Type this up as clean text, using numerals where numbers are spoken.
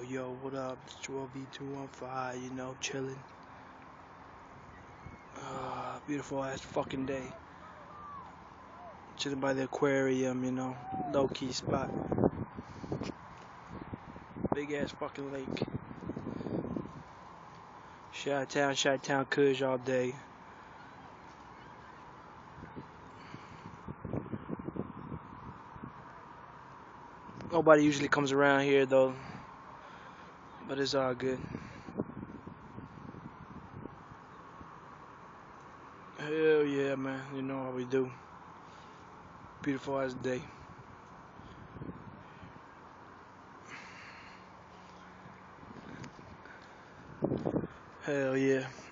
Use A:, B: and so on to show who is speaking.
A: Yo, what up? It's JoelB215, you know, chilling. Beautiful ass fucking day. Chilling by the aquarium, you know, low key spot. Big ass fucking lake. Town Ku5h all day. Nobody usually comes around here though, but it's all good. Hell yeah, man. You know how we do. Beautiful ass day. Hell yeah.